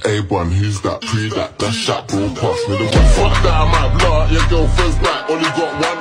A1, who's that? Pre that? That's shot, bro, pass me the one. Fuck that, I'm out, blow out your girlfriend's back. Only got one